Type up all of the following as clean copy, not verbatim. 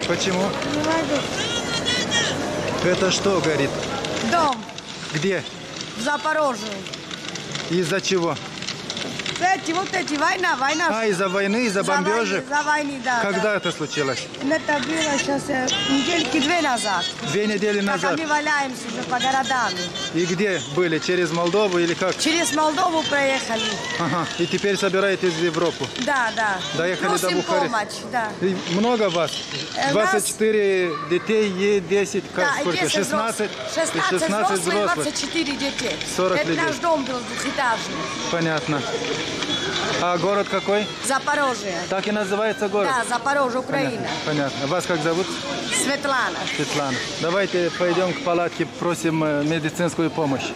Почему? Не могу. Это что горит? Дом Где? в Запорожье. Из-за чего? Эти, война. А, из-за войны, из-за бомбежек? За войны, да. Когда это случилось? Это было сейчас недельки 2 назад. 2 недели Как назад. мы валяемся уже по городам. И где были? Через Молдову или как? Через Молдову проехали. Ага. И теперь собираетесь в Европу? Да. Доехали до Просим Бухареста. помощь, да. И много вас? 24 детей и 10, как, Да, сколько? 10 16? 16 взрослых, 24 детей. 40 Это людей. наш дом был двухэтажный. Понятно. А город какой? Запорожье. Так и называется город? Да, Запорожье, Украина. Понятно. Вас как зовут? Светлана. Светлана. Давайте пойдем к палатке, просим медицинскую помощь.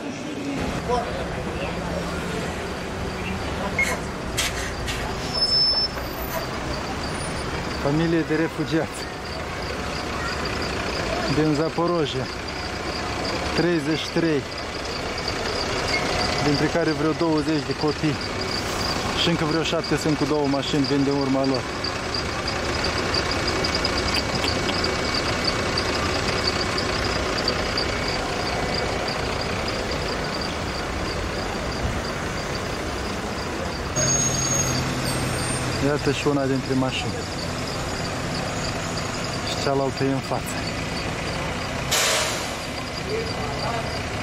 Familie de refugiați din Zaporojia, 33, dintre care vreo 20 de copii și încă vreo 7 sunt cu 2 mașini, vin de urma lor. Iată și una dintre mașini. Și cealaltă e în față.